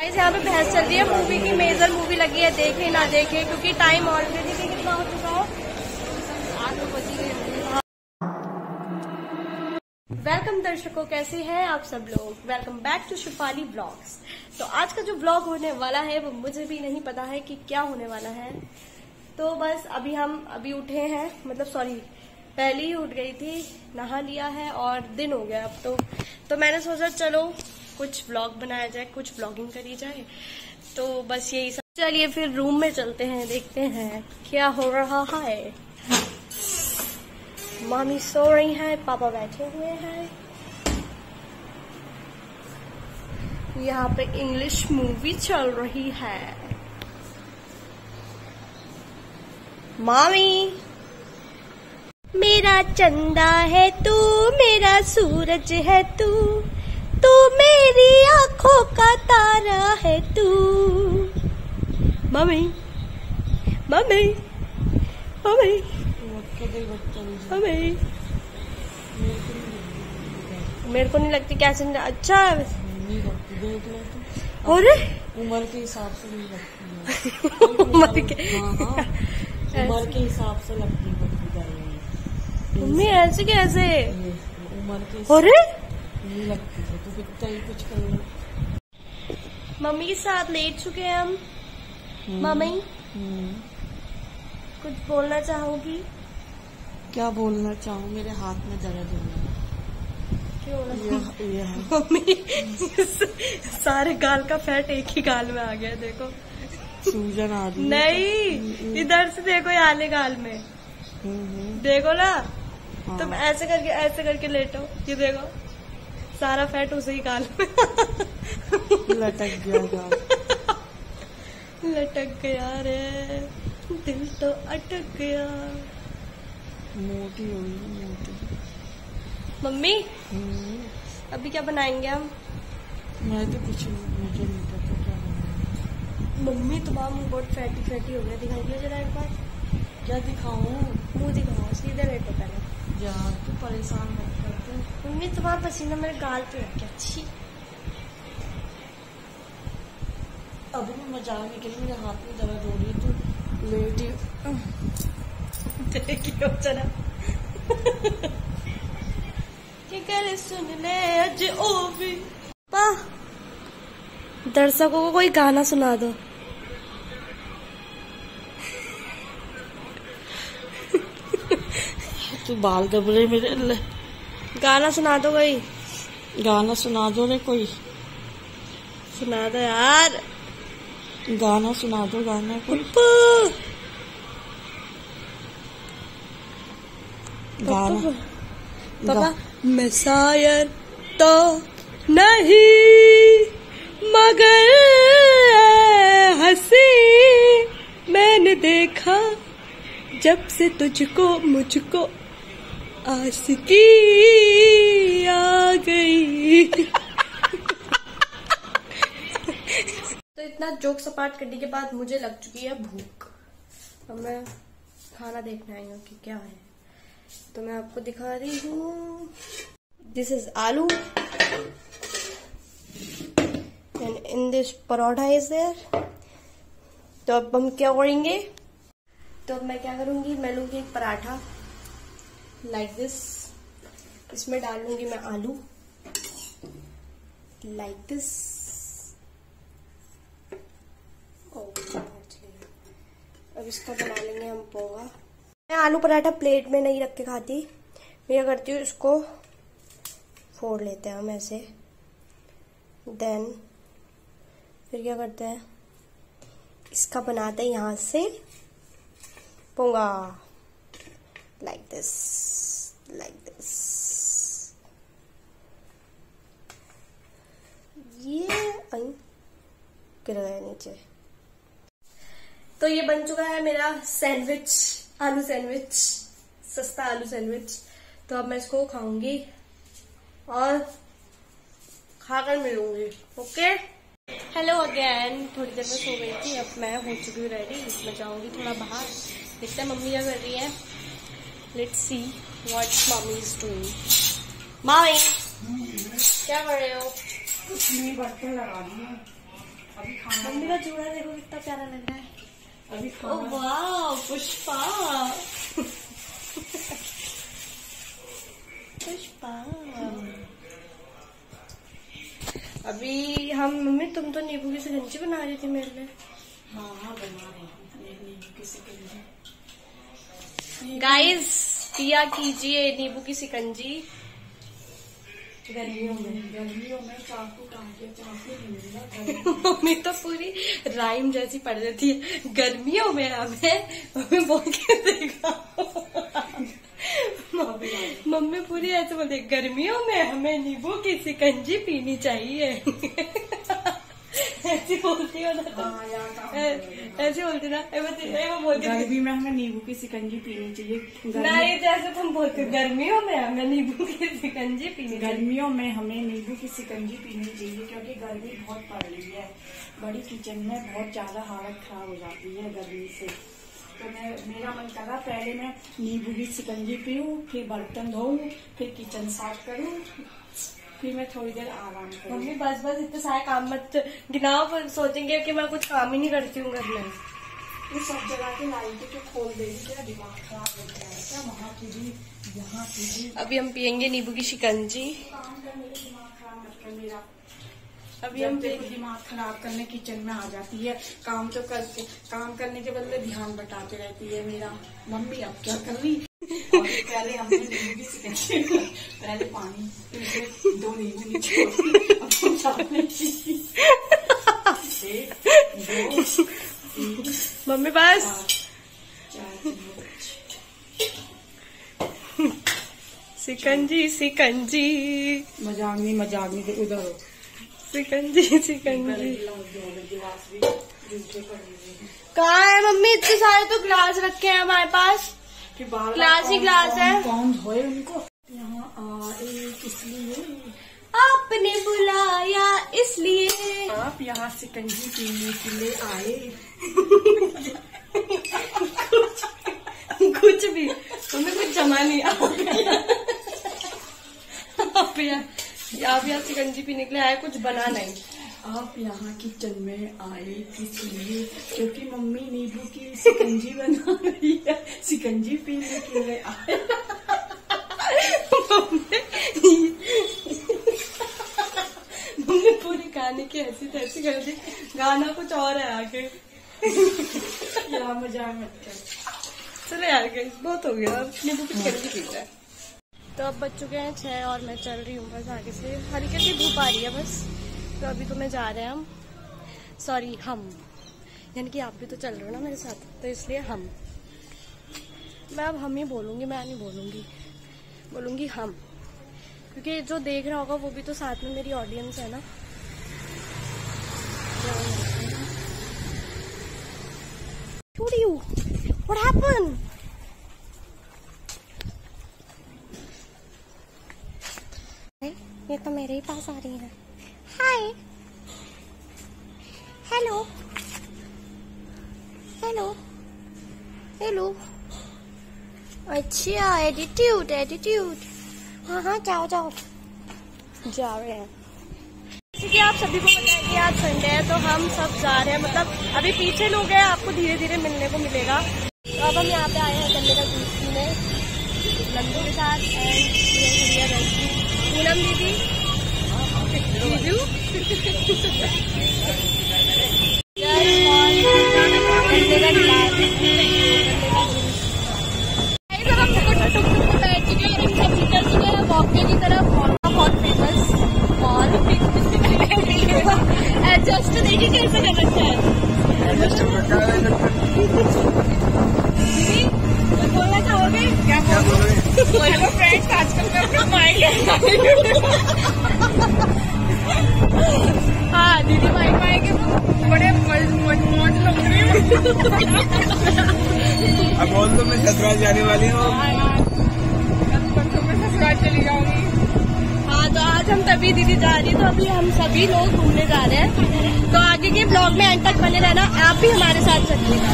यहाँ पे बहस चल रही है मूवी की, मेजर मूवी लगी है, देखे ना देखे, क्योंकि टाइम ऑलरेडी कितना हो चुका है, 8 बज गए। वेलकम दर्शकों, कैसे हैं आप सब लोग। Welcome back to Shifali blogs. तो आज का जो ब्लॉग होने वाला है वो मुझे भी नहीं पता है कि क्या होने वाला है। तो बस अभी उठे हैं, मतलब सॉरी पहले ही उठ गई थी, नहा लिया है और दिन हो गया अब तो मैंने सोचा चलो कुछ व्लॉग बनाया जाए, कुछ व्लॉगिंग करी जाए। तो बस यही सब। चलिए फिर रूम में चलते हैं, देखते हैं क्या हो रहा है। मामी सो रही है, पापा बैठे हुए हैं। यहाँ पे इंग्लिश मूवी चल रही है। मामी मेरा चंदा है तू, मेरा सूरज है तू, तू मेरी आंखों का तारा है तू। मम्मी मम्मी मम्मी मम्मी, मेरे को नहीं लगती। कैसे नहीं? अच्छा और उम्र के हिसाब से नहीं लगती है। उम्र के हिसाब से लगती है मम्मी। ऐसे कैसे उम्र के और नहीं लगती है, तो कितना ही कुछ कर लो। मम्मी के साथ लेट चुके हैं हम। मम्मी कुछ बोलना चाहोगी? क्या बोलना चाहूँ, मेरे हाथ में दर्द हो रहा है। क्यों? मम्मी सारे गाल का फैट एक ही गाल में आ गया, देखो सूजन आ रही है। नहीं, इधर से देखो, ये आले गाल में देखो ना। हाँ। तुम ऐसे करके लेटो, ये देखो सारा फैट उसे ही गाल में लटक गया गाल। लटक गया रे, दिल तो अटक गया। मोटी हो गई मोटी। मम्मी अभी क्या बनाएंगे हम? मैं तो कुछ मुझे नहीं पता क्या बनाऊंगी। मम्मी तुम्हारा मुंह बहुत फैटी हो गया, दिखाइए जरा एक बार। क्या दिखाऊं? मुंह दिखाओ, सीधे लेटो पहले। यार तू परेशान मत कर तू। मम्मी तुम्हारा पसीना मेरे गाल पे लग गया। अच्छी अभी मैं मजाक नहीं करी, मेरे हाथ में दर्द हो रही है। तू लेटी देखियो जरा। करे सुन ले अज ओ भी पा। दर्शकों को कोई गाना सुना दो। तू बाल दब रहे मेरे। गाना सुना दो कोई। गाना सुना दो रे कोई। सुना दो यार, गाना सुना दो, गाना कोई। गाना पापा मैं शायर तो नहीं, मगर हंसी मैंने देखा जब से तुझको मुझको आशिकी आ गई। तो इतना जोक सपाट करने के बाद मुझे लग चुकी है भूख। अब मैं खाना देखना है कि क्या है, तो मैं आपको दिखा रही हूँ। This is aloo and in this paratha is there. तो अब हम क्या करेंगे, तो अब मैं क्या करूंगी, मैं लूंगी एक पराठा लाइक दिस, इसमें डाल लूंगी मैं आलू लाइक दिस। अब इसका बना लेंगे हम पोहा। मैं आलू पराठा प्लेट में नहीं रख के खाती, मैं क्या करती हूँ, इसको फोड़ लेते हैं हम ऐसे, देन फिर क्या करते हैं, इसका बनाते हैं यहाँ से पोंगा लाइक दिस लाइक दिस। ये गिर गया नीचे। तो ये बन चुका है मेरा सैंडविच, आलू सैंडविच, सस्ता आलू सैंडविच। तो अब मैं इसको खाऊंगी और खाकर मिलूंगी। Okay, hello again. थोड़ी देर में सो गई थी, अब मैं हो चुकी हूँ रेडी। मैं जाऊंगी थोड़ा बाहर, देखते हैं मम्मी क्या कर रही है। Let's see what mummy is doing. Mummy क्या कर रहे हो? कुछ नहीं, बर्तन लगा दिए। मम्मी का चूड़ा देखो कितना प्यारा लग रहा है। अभी ओ वाह पुष्पा पुष्पा। अभी हम मम्मी तुम तो नींबू की शिकंजी बना रही थी मेरे लिए। हाँ बना रहे हैं नींबू की शिकंजी। गाइस पिया कीजिए नींबू की शिकंजी। गर्मियों में चाकू कांटे चाकू नहीं मिलेगा। मम्मी तो पूरी राइम जैसी पड़ जाती है। गर्मियों में हमें बोल के देखा। मम्मी पूरी ऐसे बोलती है गर्मियों में हमें नींबू की शिकंजी पीनी चाहिए। ऐसी बोलती हो ना। ऐसे बोलती ना वो बोलती गर्मी में हमें नींबू की शिकंजी पीनी चाहिए। नहीं जैसे तुम बोलते हो गर्मियों में हमें नींबू की शिकंजी पीनी। गर्मियों में हमें नींबू की शिकंजी पीनी चाहिए क्योंकि गर्मी बहुत पड़ रही है। बड़ी किचन में बहुत ज्यादा हालत खराब हो जाती है गर्मी से। तो मेरा मन करा पहले मैं नींबू की शिकंजी पीऊँ, फिर बर्तन धोऊं, फिर किचन साफ करूँ, फिर मैं थोड़ी देर आराम करूँ। मम्मी बस इतने सारे काम मत गिनाओ, पर सोचेंगे कि मैं कुछ काम ही नहीं करती हूँ घर में। ये सब जगह की लाइटें तो खोल देगी, क्या दिमाग खराब हो गया है क्या? वहाँ कीजिए यहाँ कीजिए। अभी हम पियेंगे नींबू की शिकंजी। काम करने के दिमाग खराब मत कर मेरा। अभी हम दिमाग खराब करने किचन में आ जाती है। काम करने के बदले ध्यान बटाते रहती है मेरा। मम्मी अब क्या कर रही? पहले हमने नींबू की शिकंजी, पहले पानी, फिर 2 नींबू नीचे, अब हम चावल मम्मी बस 4 शिकंजी शिकंजी मजाक नहीं उधर हो। शिकंजी शिकंजी कहाँ है मम्मी? इतने सारे तो ग्लास रखे हैं हमारे पास। ग्लास ही ग्लास है। कौन धोए उनको? यहाँ आए इसलिए, आपने बुलाया इसलिए, आप यहाँ शिकंजी पीने के लिए आए। कुछ भी तुम्हें कुछ जमा नहीं आप यहाँ शिकंजी पीने के लिए आए, कुछ बना नहीं। आप यहाँ किचन में आए इसलिए क्योंकि मम्मी नींबू की शिकंजी बना रही है, शिकंजी पीने के लिए आए। मम्मी पूरी गाने की ऐसी तैसी कर दी, गाना कुछ और है आगे। यहाँ मजाक मत कर। चलो यार बहुत हो गया, नींबू की शिकंजी पी जाए। तो अब बज चुके हैं 6 और मैं चल रही हूँ बस आगे से। हल्की सी धूप आ रही है बस। तो अभी तो मैं जा रहे हैं हम यानी कि आप भी तो चल रहे हो ना मेरे साथ, तो इसलिए मैं अब हम ही बोलूँगी, मैं नहीं बोलूँगी हम, क्योंकि जो देख रहा होगा वो भी तो साथ में मेरी ऑडियंस है ना। What happened? ये तो मेरे ही पास आ रही है। Hi, hello hello hello. अच्छा एटीट्यूड, हाँ जाओ जा रहे हैं। जैसे कि आप सभी को पता है कि आज संडे है, तो हम सब जा रहे हैं। मतलब अभी पीछे लोग हैं, आपको धीरे धीरे मिलने को मिलेगा। तो अब हम यहाँ पे आए हैं गन्ने का जूस पीने नंदू के साथ एंड पूनम दीदी जीजू। की तरफ बहुत फेमस मॉल एडजस्ट देखिए कैसे कर रखा है। बोलना चाहोगे? क्या बोलोगे? हेलो फ्रेंड्स, आजकल मैं अपना माइक हाँ दीदी माइक आएंगे बड़े मौज लग रही हूँ। अब बोल दो मैं ससुराल जाने वाली हूँ। मैं ससुराल चली जाऊंगी। हाँ तो आज हम तभी दीदी जा रही है, तो अभी हम सभी लोग घूमने जा रहे हैं। तो आगे के ब्लॉग में एंड तक बने रहना, आप भी हमारे साथ चलिएगा।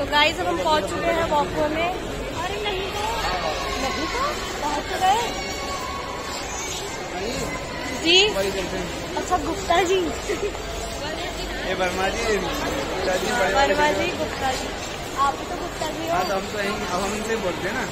तो गाइस अब हम पहुंच चुके हैं वॉको में। अरे नहीं तो पहुंच तो गए जी। अच्छा गुप्ता जी, ये वर्मा जी, वर्मा जी, गुप्ता जी, आप तो गुप्ता जी हो। हाँ तो हम तो यहीं, अब हम इनसे बोलते हैं ना।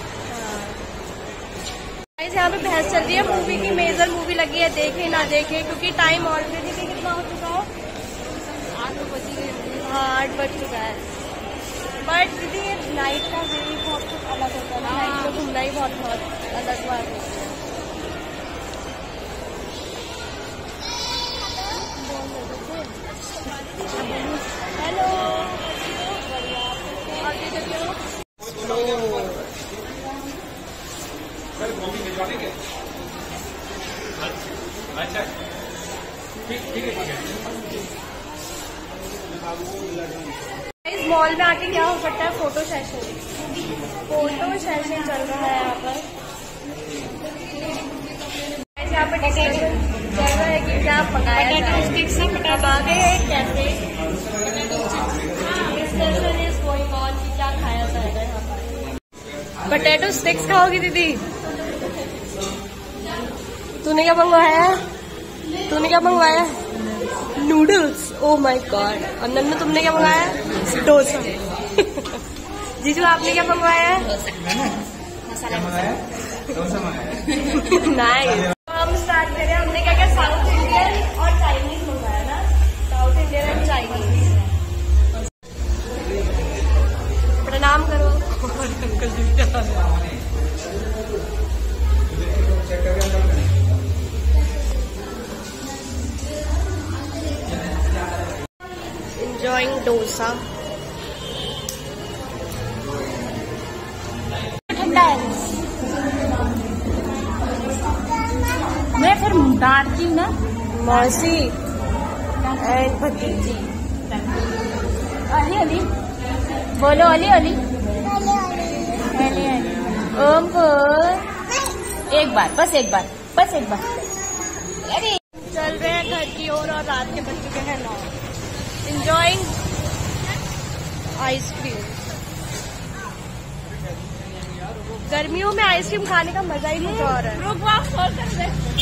गाइस यहाँ पे बहस चल रही है मूवी की, मेजर मूवी लगी है, देखे ना देखे, क्योंकि टाइम ऑलरेडी कितना हो चुका है, 8 बज गए। हाँ 8 बज चुका है। बट दीदी ये नाइट का व्यू बहुत कुछ अलग होता है ना, नाइट में घूमना ही बहुत अलग बात होती है। हेलो, अच्छा ठीक है। इस मॉल में आके क्या हो सकता है, फोटो सेशन चल रहा है यहाँ पर। यहाँ पे डिस्कशन चल रहा है कि क्या पकाया जाए। अब आगे है cafe, discussion is going on कि क्या खाया जाएगा यहाँ पर। पोटैटो स्टिक्स खाओगी दीदी? तूने क्या मंगवाया? नूडल्स। Oh my god. और नन्नू तुमने क्या मंगाया? डोसा। जीजू आपने क्या मंगवाया? नाइस। हम स्टार्ट करें, हमने क्या साउथ इंडियन और चाइनीज मंगवाया ना, साउथ इंडियन एंड चाइनीज। प्रणाम करो। अंकल जी क्या हाल है? Enjoying dosa. ठंडा है। मैं फिर डांटती हूँ ना मौसी एंड भतीजी। अली बोलो, अली ओम को एक बार बस एक बार। अरे चल रहे हैं घर की ओर और रात के बज चुके हैं 9। Enjoying ice cream. गर्मियों में आइसक्रीम खाने का मजा ही कुछ और है।